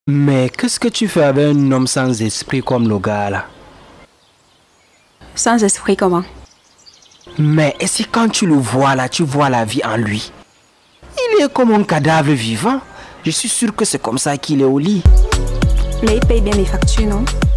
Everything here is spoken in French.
Mais qu'est-ce que tu fais avec un homme sans esprit comme le gars là? Sans esprit comment? Mais est-ce que quand tu le vois là, tu vois la vie en lui? Il est comme un cadavre vivant. Je suis sûr que c'est comme ça qu'il est au lit. Mais il paye bien les factures, non?